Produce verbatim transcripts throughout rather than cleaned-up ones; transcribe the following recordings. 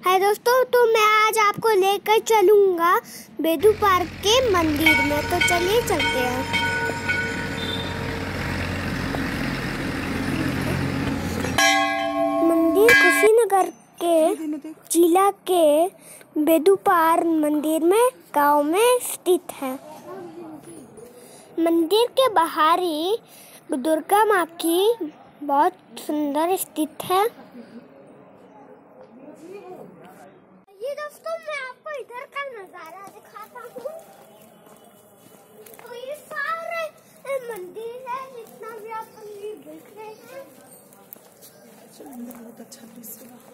हाय दोस्तों, तो मैं आज आपको लेकर चलूँगा बेदू पार्क के मंदिर में। तो चलिए चलते हैं। मंदिर कुशीनगर के जिला के बेदू पार्क मंदिर में गांव में स्थित है। मंदिर के बाहर ही दुर्गा माँ की बहुत सुंदर स्थित है। ये दोस्तों मैं आपको इधर का नजारा दिखाता हूँ। तो ये सारे मंदिर है, जितना भी आप मंदिर देख रहे हैं। अंदर बहुत अच्छा दृश्य है।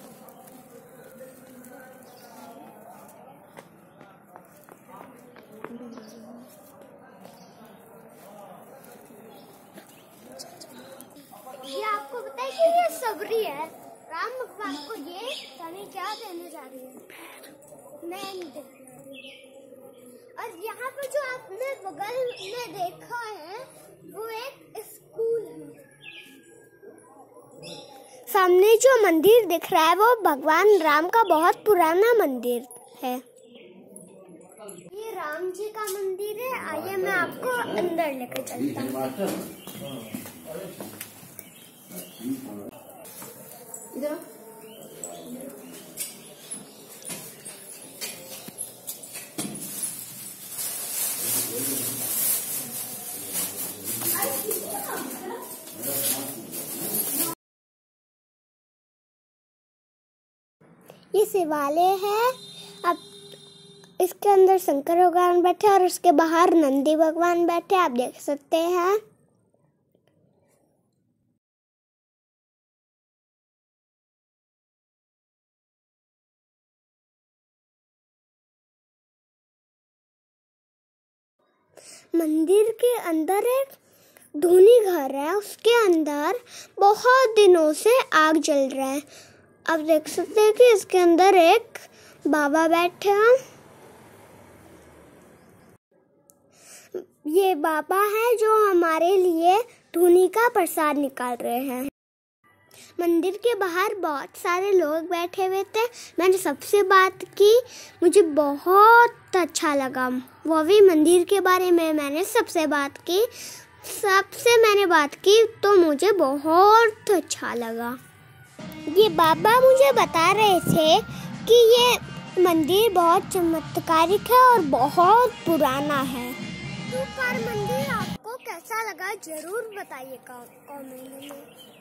ये आपको बताइए कि ये सबरी है। राम भगवान को ये तनी क्या देने जा रही है, मैं नहीं देख रही। और यहाँ पे जो आपने बगल में देखा है वो एक स्कूल है। सामने जो मंदिर दिख रहा है वो भगवान राम का बहुत पुराना मंदिर है। ये राम जी का मंदिर है। आइए मैं आपको अंदर लेकर चलता हूँ। इधर ये शिवालय है। अब इसके अंदर शंकर भगवान बैठे और उसके बाहर नंदी भगवान बैठे, आप देख सकते हैं। मंदिर के अंदर एक धूनी घर है, उसके अंदर बहुत दिनों से आग जल रहा है। आप देख सकते हैं कि इसके अंदर एक बाबा बैठे हैं। ये बाबा है जो हमारे लिए धूनी का प्रसाद निकाल रहे हैं। मंदिर के बाहर बहुत सारे लोग बैठे हुए थे। मैंने सबसे बात की, मुझे बहुत अच्छा लगा। वो भी मंदिर के बारे में मैंने सबसे बात की। सबसे मैंने बात की तो मुझे बहुत अच्छा लगा। ये बाबा मुझे बता रहे थे कि ये मंदिर बहुत चमत्कारिक है और बहुत पुराना है। बेदू पार्क मंदिर आपको कैसा लगा जरूर बताइएगा कमेंट में।